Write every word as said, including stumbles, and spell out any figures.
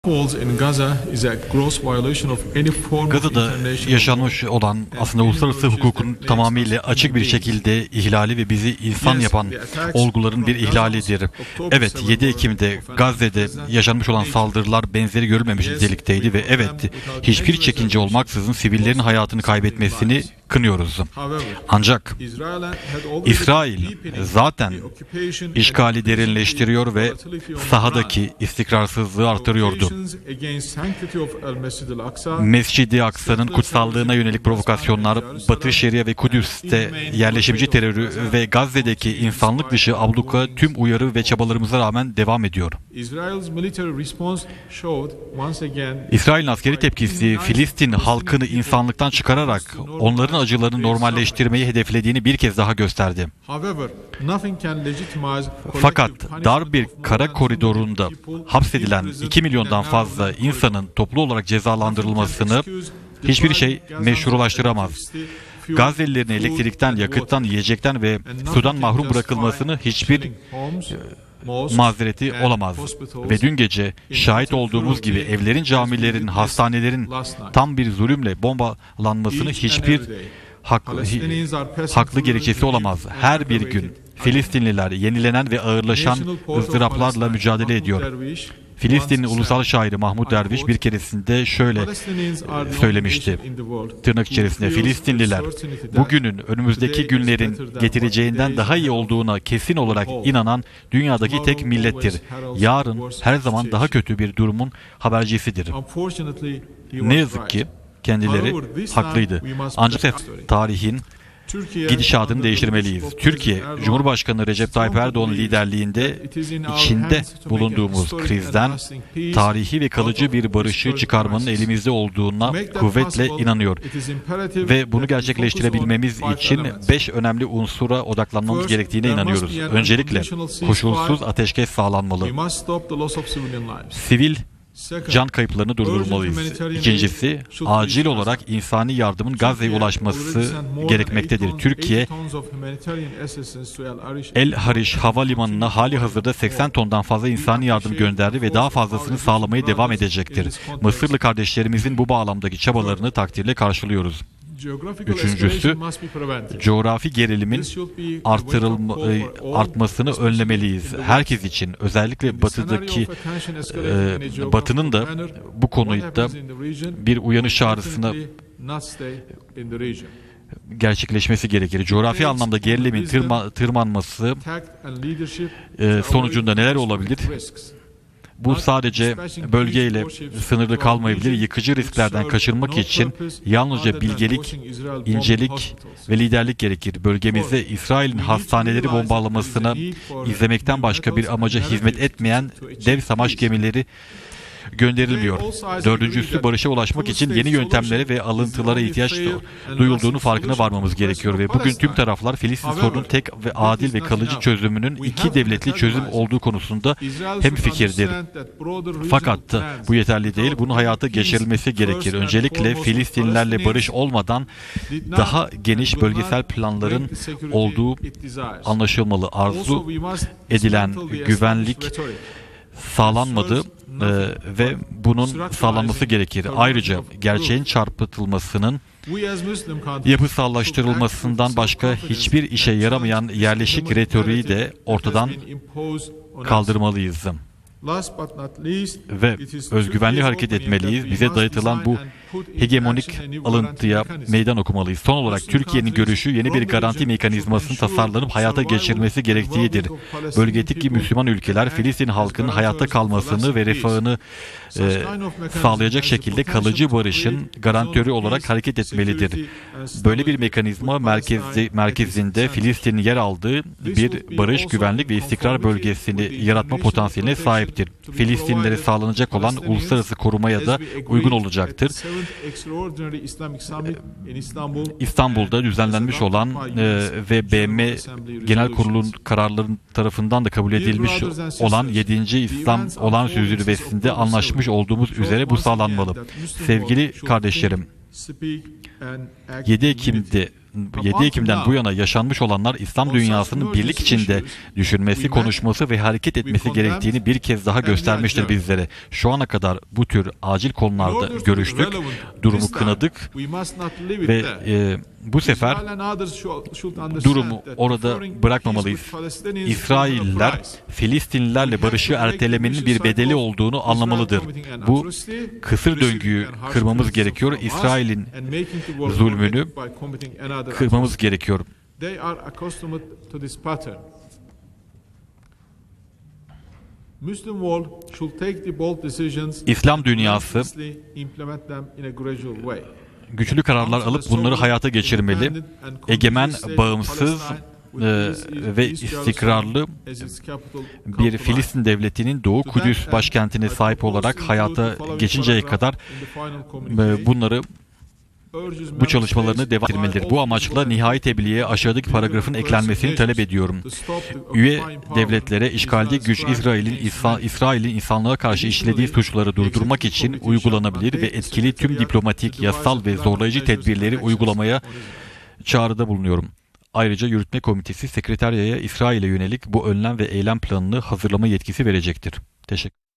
Gazze'de yaşanmış olan aslında uluslararası hukukun tamamıyla açık bir şekilde ihlali ve bizi insan yapan olguların bir ihlalidir. Evet, yedi Ekim'de Gazze'de yaşanmış olan saldırılar benzeri görülmemiş nitelikteydi ve evet, hiçbir çekince olmaksızın sivillerin hayatını kaybetmesini kınıyoruz. Ancak İsrail zaten işgali derinleştiriyor ve sahadaki istikrarsızlığı artırıyordu. Mescid-i Aksa'nın kutsallığına yönelik provokasyonlar, Batı Şeria ve Kudüs'te yerleşimci terörü ve Gazze'deki insanlık dışı abluka tüm uyarı ve çabalarımıza rağmen devam ediyor. İsrail'in askeri tepkisi Filistin halkını insanlıktan çıkararak onların acılarını normalleştirmeyi hedeflediğini bir kez daha gösterdi. Fakat dar bir kara koridorunda hapsedilen iki milyondan fazla insanın toplu olarak cezalandırılmasını hiçbir şey meşrulaştıramaz. Gazze'lilerin elektrikten, yakıttan, yiyecekten ve sudan mahrum bırakılmasını hiçbir mazereti olamaz. Ve dün gece şahit olduğumuz gibi evlerin, camilerin, hastanelerin tam bir zulümle bombalanmasını hiçbir haklı, haklı gerekçesi olamaz. Her bir gün Filistinliler yenilenen ve ağırlaşan ızdıraplarla mücadele ediyor. Filistin'in ulusal şairi Mahmud Derviş bir keresinde şöyle söylemişti, tırnak içerisinde, Filistinliler bugünün önümüzdeki günlerin getireceğinden daha iyi olduğuna kesin olarak inanan dünyadaki tek millettir. Yarın her zaman daha kötü bir durumun habercisidir. Ne yazık ki kendileri haklıydı. Ancak tarihin gidişatını değiştirmeliyiz. Türkiye, Cumhurbaşkanı Recep Tayyip Erdoğan liderliğinde içinde bulunduğumuz krizden tarihi ve kalıcı bir barışı çıkarmanın elimizde olduğuna kuvvetle inanıyor. Ve bunu gerçekleştirebilmemiz için beş önemli unsura odaklanmamız gerektiğine inanıyoruz. Öncelikle koşulsuz ateşkes sağlanmalı. Sivil can kayıplarını durdurmalıyız. İkincisi, acil olarak insani yardımın Gazze'ye ulaşması gerekmektedir. Türkiye, El Hariş Havalimanı'na hali hazırda seksen tondan fazla insani yardım gönderdi ve daha fazlasını sağlamaya devam edecektir. Mısırlı kardeşlerimizin bu bağlamdaki çabalarını takdirle karşılıyoruz. Üçüncüsü, coğrafi gerilimin artırılma, artmasını önlemeliyiz. Herkes için, özellikle batıdaki e, batının da bu konuda bir uyanış çağrısına gerçekleşmesi gerekir. Coğrafi anlamda gerilimin tırma, tırmanması e, sonucunda neler olabilir? Bu sadece bölgeyle sınırlı kalmayabilir. Yıkıcı risklerden kaçınmak için yalnızca bilgelik, incelik ve liderlik gerekir. Bölgemizde İsrail'in hastaneleri bombalamasına izlemekten başka bir amaca hizmet etmeyen dev savaş gemileri gönderilmiyor. Dördüncüsü, barışa ulaşmak için yeni yöntemlere ve alıntılara ihtiyaç duyulduğunu farkına varmamız gerekiyor ve bugün tüm taraflar Filistin sorunun tek ve adil ve kalıcı çözümünün iki devletli çözüm olduğu konusunda hemfikirdir. Fakat bu yeterli değil. Bunun hayata geçirilmesi gerekir. Öncelikle Filistinlilerle barış olmadan daha geniş bölgesel planların olduğu anlaşılmalı. Arzu edilen güvenlik sağlanmadı ee, ve bunun sağlanması gerekir. Ayrıca gerçeğin çarpıtılmasının yapısallaştırılmasından başka hiçbir işe yaramayan yerleşik retoriği de ortadan kaldırmalıyız. Ve özgüvenli hareket etmeliyiz. Bize dayatılan bu hegemonik alıntıya meydan okumalıyız. Son olarak Türkiye'nin görüşü yeni bir garanti mekanizmasının tasarlanıp hayata geçirilmesi gerektiğidir. Bölgedeki Müslüman ülkeler Filistin halkının hayatta kalmasını ve refahını e, sağlayacak şekilde kalıcı barışın garantörü olarak hareket etmelidir. Böyle bir mekanizma merkezi, merkezinde Filistin'in yer aldığı bir barış, güvenlik ve istikrar bölgesini yaratma potansiyeline sahiptir. Filistinlilere sağlanacak olan uluslararası korumaya da uygun olacaktır. İstanbul'da düzenlenmiş olan e, ve B M Genel Kurulu'nun kararların tarafından da kabul edilmiş olan yedinci İslam Olağanüstü Zirvesi'nde anlaşmış olduğumuz üzere bu sağlanmalı. Sevgili kardeşlerim, yedi Ekim'de yedi Ekim'den bu yana yaşanmış olanlar İslam dünyasının birlik içinde düşünmesi, konuşması ve hareket etmesi gerektiğini bir kez daha göstermiştir bizlere. Şu ana kadar bu tür acil konularda görüştük, durumu kınadık ve e, bu sefer durumu orada bırakmamalıyız. İsrailler, Filistinlilerle barışı ertelemenin bir bedeli olduğunu anlamalıdır. Bu kısır döngüyü kırmamız gerekiyor. İsrail'in zulmünü kırmamız gerekiyor. İslam dünyası güçlü kararlar alıp bunları hayata geçirmeli. Egemen, bağımsız e, ve istikrarlı bir Filistin devletinin Doğu Kudüs başkentine sahip olarak hayata geçinceye kadar e, bunları bu çalışmalarını devam ettirmelidir. Bu amaçla nihai tebliğe aşağıdaki paragrafın eklenmesini talep ediyorum. Üye devletlere işgalci güç İsrail'in İsrail'in insanlığa karşı işlediği suçları durdurmak için uygulanabilir ve etkili tüm diplomatik, yasal ve zorlayıcı tedbirleri uygulamaya çağrıda bulunuyorum. Ayrıca Yürütme Komitesi Sekreteryaya İsrail'e yönelik bu önlem ve eylem planını hazırlama yetkisi verecektir. Teşekkür